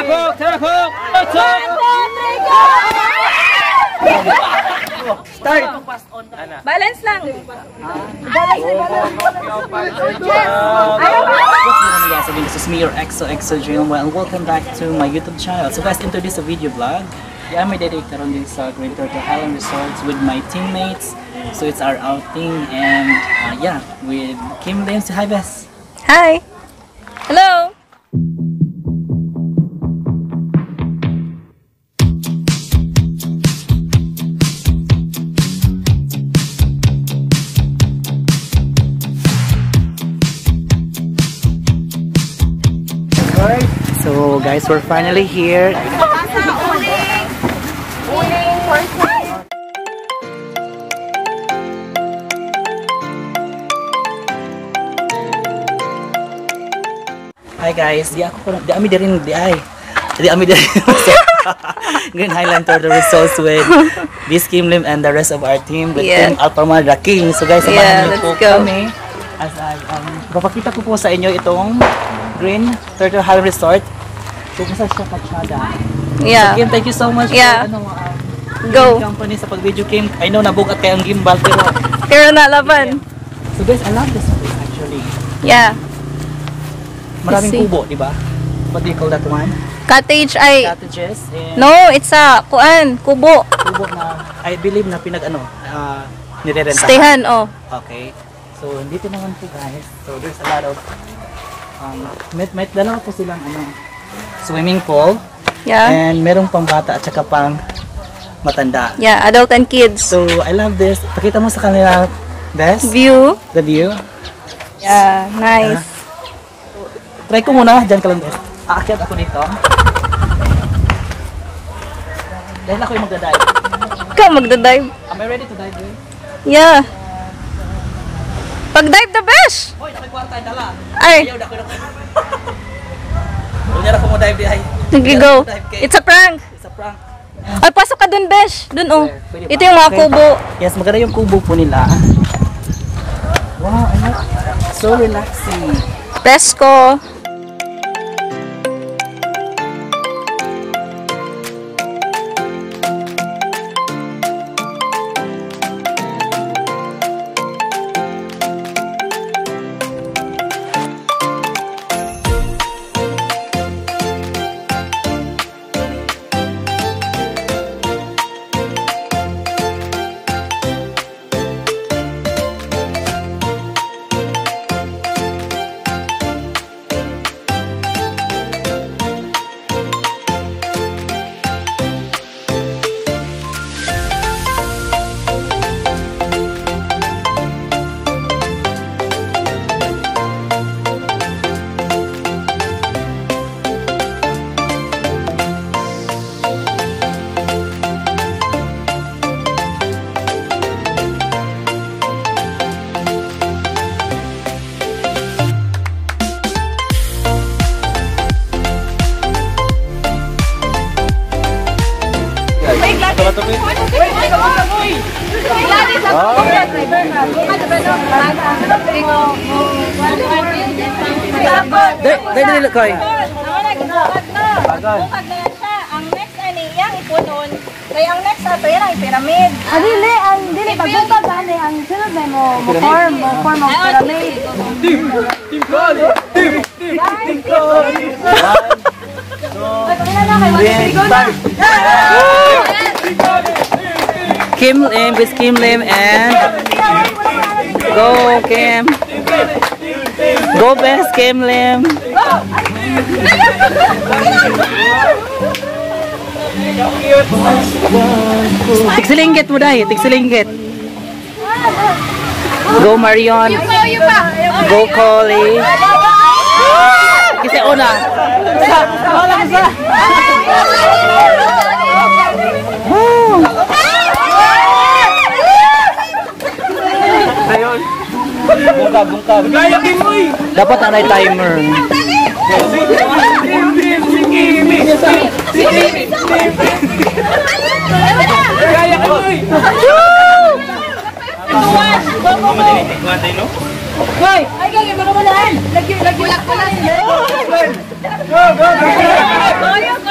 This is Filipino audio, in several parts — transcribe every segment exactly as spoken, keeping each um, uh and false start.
Cook! Tara Cook! Let's go! Start! Balance lang. Yes, again, this is me, your Exo Exo Dream, and welcome back to my YouTube channel. So guys, into this video vlog, yeah, may dedicate karon din sa Great Turtle Highland Resorts with my teammates. So it's our outing, and uh, yeah, with Kim Lim. Say hi, Bess. Hi. Hello. So guys, we're finally here. Hi guys, di ako di ami din di ay. Di ami din. Green Highland Turtle Resorts with this Kim Lim and the rest of our team with Yeah. Team Alpamada King. So guys, Yeah, samahan niyo po let's go. kami. As I, um, papakita ko po sa inyo itong Green Turtle Highland Resort. So kung saan siya katsada. Yeah. So Kim, thank you so much Yeah. for ano, um, Go. company sa pag-video Kim. I know nabugat kayo ang gimbal pero Pero na laban. so guys, I love this place actually. Yeah. Maraming See. kubo, di ba? What do you call that one? Cottage ay Cottages and no, it's a kuan, kubo. kubo na I believe na pinag ano, uh, nirerentahan. Stayhan oh. Okay. So dito naman po guys. So there's a lot of um may, may dalawa po silang ano swimming pool Yeah. and merong pang bata at saka pang matanda. Yeah, adult and kids. So I love this. Pakita mo sa kanila best View. the view. Yeah, nice. Try ko muna, dyan ka lang best. Aakyat ako dito. Dahil ako yung magdadive. Ikaw magda-dive. Am I ready to dive, girl? Yeah. Pag-dive the best. Hoy, nakikwarta yung dala. Ay, Ayaw, dako, dako. Huwag ako mo dive di ay. sige go. It's a prank. It's a prank. Ay, pasok ka dun, besh. Dun oh. Pwede ba? Ito yung mga Okay. kubo. Yes, maganda yung kubo po nila. Wow, I like it. So relaxing. Pesco. Dahil dahil koy. Ang next ani yang ipunon. Kaya ang next ato yan ang pyramid. Ah, dili, ang dili pagbuntag ani ang sunod na mo mo form mo form ang pyramid. Team, team call. Team, team, team call. Kim Lim with Kim Lim and go Kim. Go best Kim Lim. Tigsilinggit mo dahil, tigsilinggit. Go Marion. Go Collie. Kasi una. Ayun. Bungkag, bungkag. Dapat na may timer. Hoy, ay gagawin mo naman. Lagi lagi. Go go go.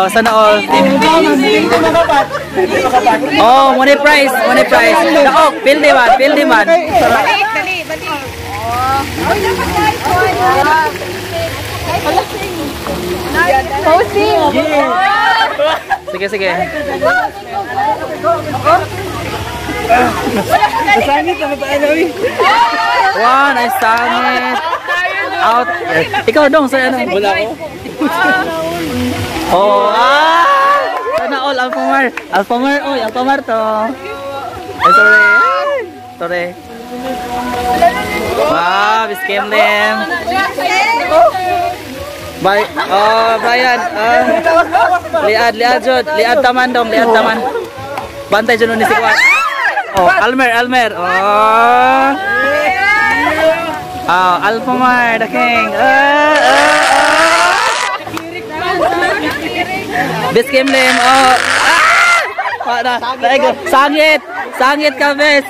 Oh, sana all. Oh, money prize, money prize. Daog, pildi man, pildi man. Dali, dali, dali. Oh. Ay, dapat guys. Posting. Sige, sige. Wow, nice sangit. Out. Ikaw dong, sa ano? Wala ko. Oh, ah! Sana all, Alphamar. Alphamar, oy, Alphamar to. Ay, sorry. Sorry. Wow, biskim them. Bye. Oh, Brian. Uh, liad, liad jud, liad taman dong, liad taman. Bantay jud ni si Kuan. Oh, Almer, Almer. Oh. Oh, Alphamar, the king. Uh, uh, uh. Biskim them. Oh. Ah! Na, na, sangit. Sangit ka, bes.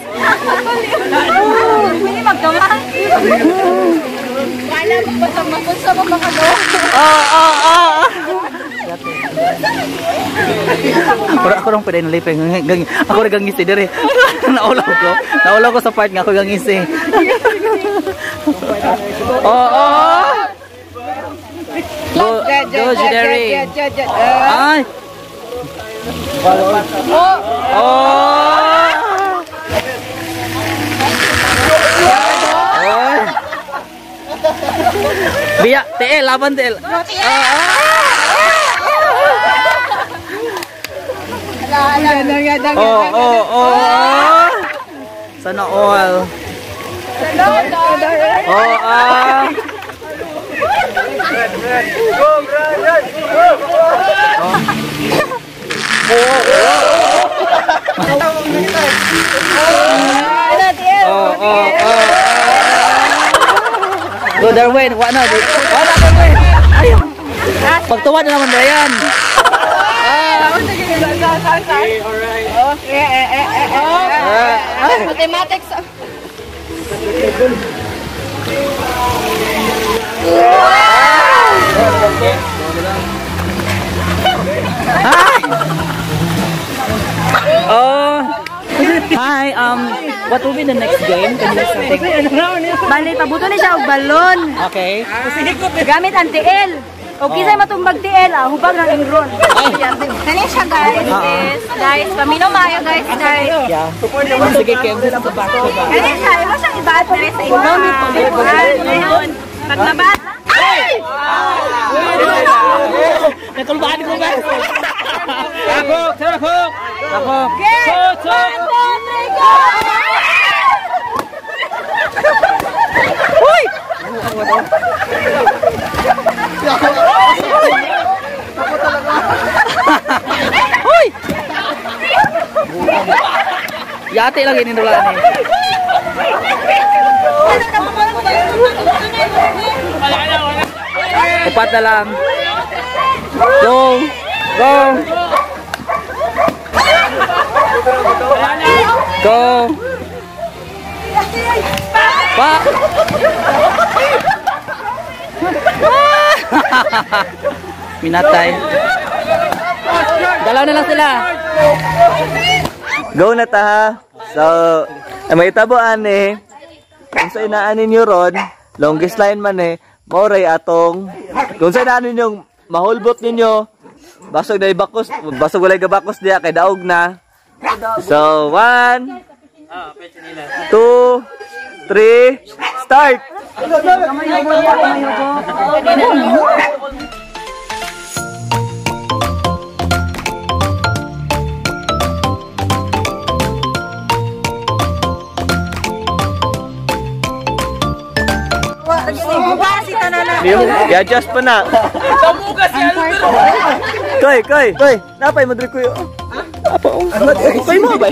Hindi magkamang. Wala mo pa sa mapunsa mo makano. Oh, oh, oh. Ako ako lang pwede nalipay. Ako rin gangisi dire. Naulaw ko. Naulaw ko sa part nga ako gangisi. Oh, oh. Go, go, Jidari. Ay. Oh. Oh. Biya, T L, laban T L. Oh, oh, oh. Sana all. Oh, ah. Oh, oh, oh. Go Darwin, wala na. Wala Darwin. Ayun. Pagtuwa na naman Brian. Okay, eh, eh, eh, eh. Mathematics. Oh. Hi, um, what will be the next game? Can you take? Bali, pabuto ni siya og balon. Okay. Gamit ang T L. O kisay matumbag T L, ah, hubag ng ingron. Dali siya guys. Yes, guys. Pamino mayo guys, guys. Yeah. Sige, Kim. Sa back to back. Dali siya. Iba siyang ibaat na rin sa inyo. Ngayon, pag nabat. Ay! Nakulbaan ko guys. Ako, ako. Ako. Uy! Uy! Yate lagi ni dula ni. Upat na lang. Go! Go! Go! Pa! Minatay. Dalaw na lang sila. Go na ta ha. So, may tabuan eh. Kung sa inaanin nyo ron, longest line man eh, mauray atong, kung sa inaanin nyo, mahulbot ninyo, basog na ibakos, basog walay gabakos diya, kay daog na. So, one, two, three, start! I-adjust pa na. Koy, koy, koy. Napay mo diri kuyo. Apa oh. Koy mo ba?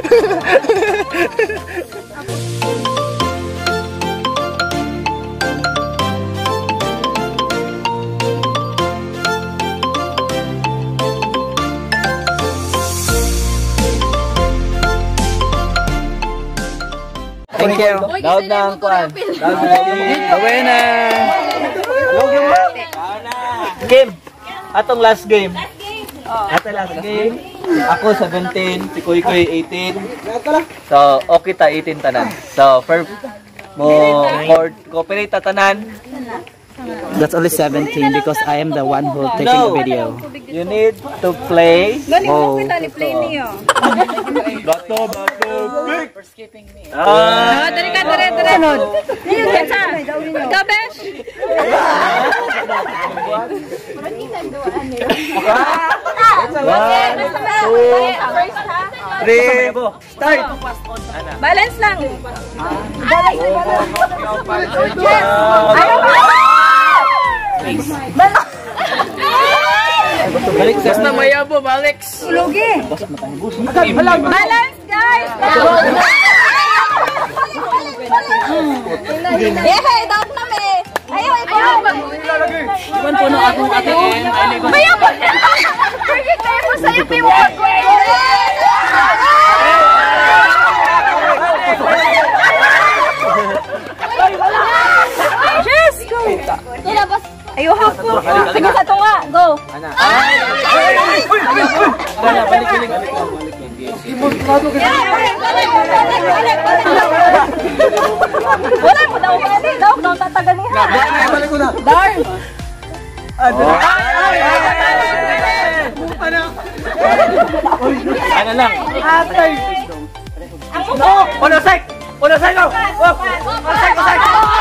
Thank you. Daod na ang kuan. Daod na. Gawin na. Game. Atong last game. Ate last game. Ako seventeen, si Kuy Kuy eighteen. So, okay ta eighteen tanan. So, per mo cord cooperate ta tanan. That's only seventeen because I am the one who taking No. the video. You need to play. Oh. Play niyo. Bato, bato, big. Ah, dali ka, dali, dali. Kensa? Ikaw, besh? One, two, three, start. Balance lang. Balik sa na maya. Balance, guys. Eh, dapat kami. Ayaw, ikaw. Iwan po nung akong ate N. Ayaw po. Pwede tayo mo sa'yo, piwag. Yes, go. Nilabas. Ayaw, hapon. Sige sa tunga. Go. Wala mo daw. Daw, daw, tatagal niya. Darn. Ano lang? Uno sec! Uno sec! Go! Uno sec! Uno sec!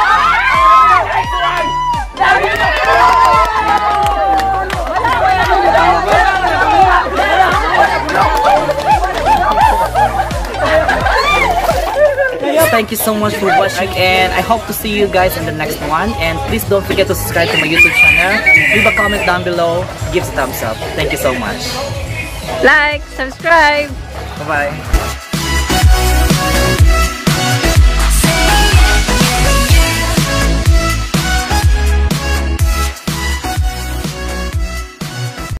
Thank you so much for watching, and I hope to see you guys in the next one. And please don't forget to subscribe to my YouTube channel. Leave a comment down below. Give a thumbs up. Thank you so much. Like, subscribe. Bye bye.